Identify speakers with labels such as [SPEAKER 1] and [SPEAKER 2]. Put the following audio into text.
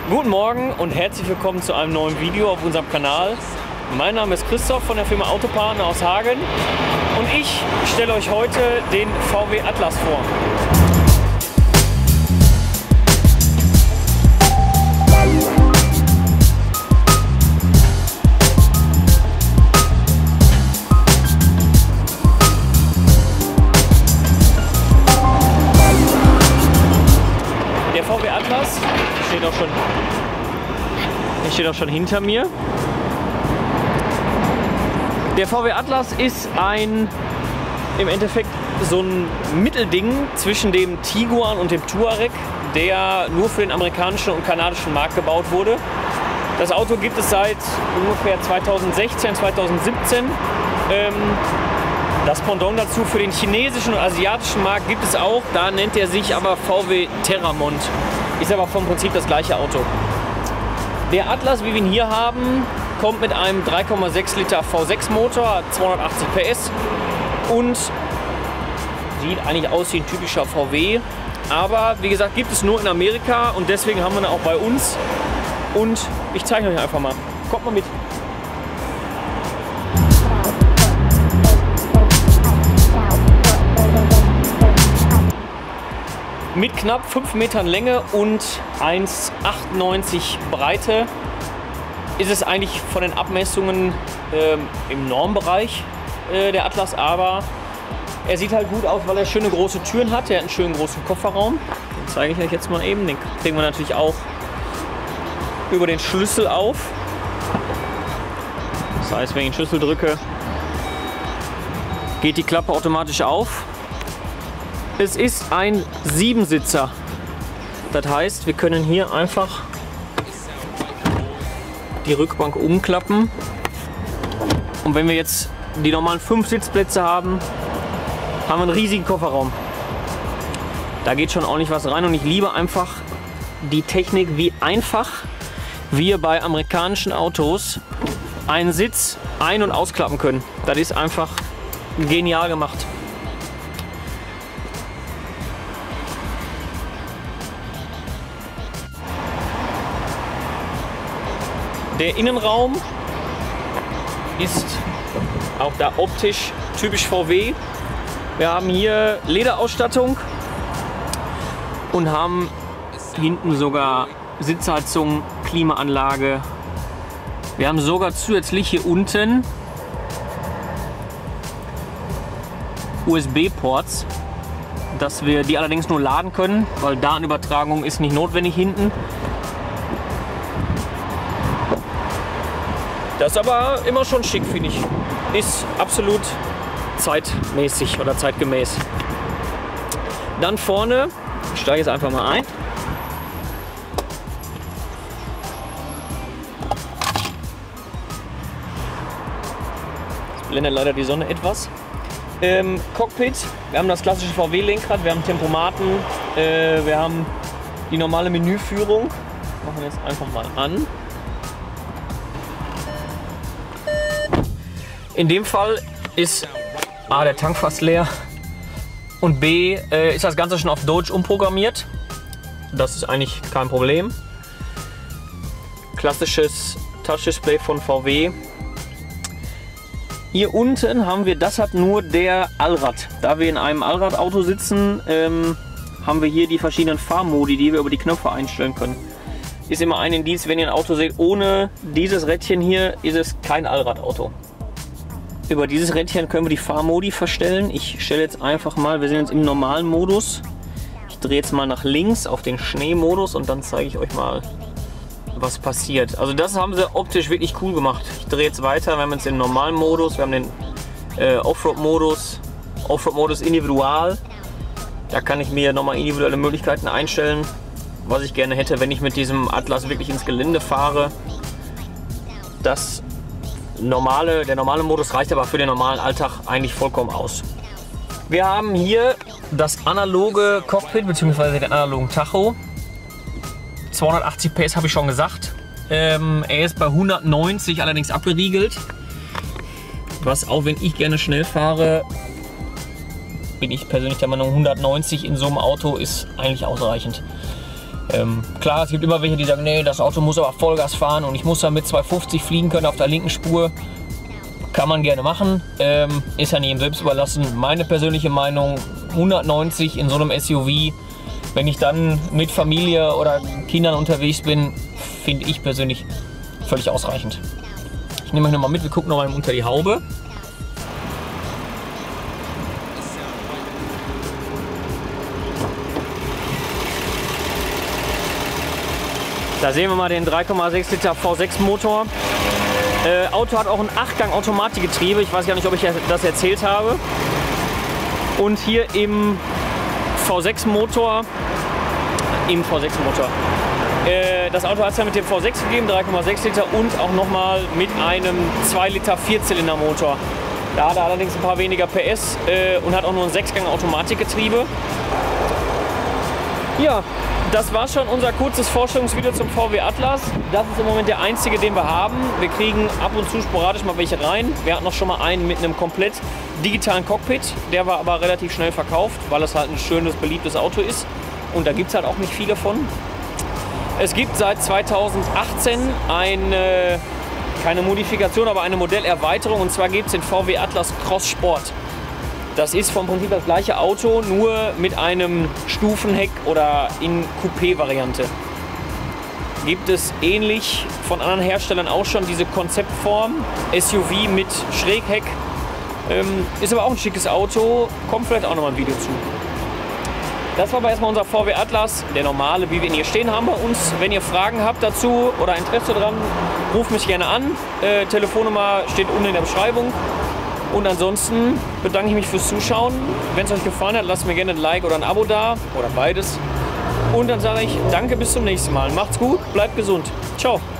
[SPEAKER 1] Guten Morgen und herzlich willkommen zu einem neuen Video auf unserem Kanal. Mein Name ist Christoph von der Firma Autopartner aus Hagen und ich stelle euch heute den VW Atlas vor. Der VW Atlas steht auch schon hinter mir. Der VW Atlas ist im Endeffekt so ein Mittelding zwischen dem Tiguan und dem Touareg, der nur für den amerikanischen und kanadischen Markt gebaut wurde. Das Auto gibt es seit ungefähr 2016, 2017. Das Pendant dazu für den chinesischen und asiatischen Markt gibt es auch. Da nennt er sich aber VW Terramont. Ist aber vom Prinzip das gleiche Auto. Der Atlas, wie wir ihn hier haben, kommt mit einem 3,6 Liter V6 Motor, 280 PS und sieht eigentlich aus wie ein typischer VW. Aber wie gesagt, gibt es nur in Amerika und deswegen haben wir ihn auch bei uns. Und ich zeige euch einfach mal. Kommt mal mit. Mit knapp 5 Metern Länge und 1,98 Breite ist es eigentlich von den Abmessungen im Normbereich der Atlas, aber er sieht halt gut aus, weil er schöne große Türen hat. Er hat einen schönen großen Kofferraum. Den zeige ich euch jetzt mal eben. Den kriegen wir natürlich auch über den Schlüssel auf. Das heißt, wenn ich den Schlüssel drücke, geht die Klappe automatisch auf. Es ist ein 7-Sitzer. Das heißt, wir können hier einfach die Rückbank umklappen. Und wenn wir jetzt die normalen 5 Sitzplätze haben, haben wir einen riesigen Kofferraum. Da geht schon ordentlich was rein und ich liebe einfach die Technik, wie einfach wir bei amerikanischen Autos einen Sitz ein- und ausklappen können. Das ist einfach genial gemacht. Der Innenraum ist auch da optisch typisch VW. Wir haben hier Lederausstattung und haben hinten sogar Sitzheizung, Klimaanlage. Wir haben sogar zusätzlich hier unten USB-Ports, dass wir die allerdings nur laden können, weil Datenübertragung ist nicht notwendig hinten. Das ist aber immer schon schick, finde ich. Ist absolut zeitmäßig oder zeitgemäß. Dann vorne, ich steige jetzt einfach mal ein. Jetzt blendet leider die Sonne etwas. Cockpit, wir haben das klassische VW-Lenkrad, wir haben Tempomaten, wir haben die normale Menüführung. Machen wir jetzt einfach mal an. In dem Fall ist A, der Tank fast leer und B, ist das Ganze schon auf Deutsch umprogrammiert. Das ist eigentlich kein Problem. Klassisches Touchdisplay von VW. Hier unten haben wir, das hat nur der Allrad. Da wir in einem Allradauto sitzen, haben wir hier die verschiedenen Fahrmodi, die wir über die Knöpfe einstellen können. Ist immer ein Indiz, wenn ihr ein Auto seht, ohne dieses Rädchen hier ist es kein Allradauto. Über dieses Rädchen können wir die Fahrmodi verstellen. Ich stelle jetzt einfach mal, wir sind jetzt im normalen Modus. Ich drehe jetzt mal nach links auf den Schneemodus und dann zeige ich euch mal, was passiert. Also das haben sie optisch wirklich cool gemacht. Ich drehe jetzt weiter, wir haben jetzt den normalen Modus, wir haben den Offroad-Modus, Offroad-Modus individual. Da kann ich mir nochmal individuelle Möglichkeiten einstellen, was ich gerne hätte, wenn ich mit diesem Atlas wirklich ins Gelände fahre. Der normale Modus reicht aber für den normalen Alltag eigentlich vollkommen aus. Wir haben hier das analoge Cockpit bzw. den analogen Tacho. 280 PS habe ich schon gesagt. Er ist bei 190 allerdings abgeriegelt. Was auch, wenn ich gerne schnell fahre, bin ich persönlich der Meinung, 190 in so einem Auto ist eigentlich ausreichend. Klar, es gibt immer welche, die sagen, nee, das Auto muss aber Vollgas fahren und ich muss da mit 250 fliegen können auf der linken Spur. Kann man gerne machen, ist ja jedem selbst überlassen. Meine persönliche Meinung, 190 in so einem SUV, wenn ich dann mit Familie oder Kindern unterwegs bin, finde ich persönlich völlig ausreichend. Ich nehme euch nochmal mit, wir gucken nochmal unter die Haube. Da sehen wir mal den 3,6 Liter V6 Motor. Auto hat auch ein 8-Gang Automatikgetriebe. Ich weiß gar nicht, ob ich das erzählt habe. Und hier im V6 Motor, das Auto hat es ja mit dem V6 gegeben, 3,6 Liter und auch nochmal mit einem 2 Liter Vierzylinder Motor. Da hat er allerdings ein paar weniger PS und hat auch nur ein 6-Gang Automatikgetriebe. Ja, das war schon unser kurzes Vorstellungsvideo zum VW Atlas. Das ist im Moment der einzige, den wir haben. Wir kriegen ab und zu sporadisch mal welche rein. Wir hatten noch schon mal einen mit einem komplett digitalen Cockpit. Der war aber relativ schnell verkauft, weil es halt ein schönes, beliebtes Auto ist. Und da gibt es halt auch nicht viele von. Es gibt seit 2018 keine Modifikation, aber eine Modellerweiterung. Und zwar gibt es den VW Atlas Cross Sport. Das ist vom Prinzip das gleiche Auto, nur mit einem Stufenheck oder in Coupé-Variante. Gibt es ähnlich von anderen Herstellern auch schon diese Konzeptform, SUV mit Schrägheck. Ist aber auch ein schickes Auto, kommt vielleicht auch noch mal ein Video zu. Das war aber erstmal unser VW Atlas, der normale, wie wir ihn hier stehen haben bei uns. Wenn ihr Fragen habt dazu oder Interesse dran, ruft mich gerne an. Telefonnummer steht unten in der Beschreibung. Und ansonsten bedanke ich mich fürs Zuschauen. Wenn es euch gefallen hat, lasst mir gerne ein Like oder ein Abo da oder beides. Und dann sage ich danke, bis zum nächsten Mal. Macht's gut, bleibt gesund. Ciao.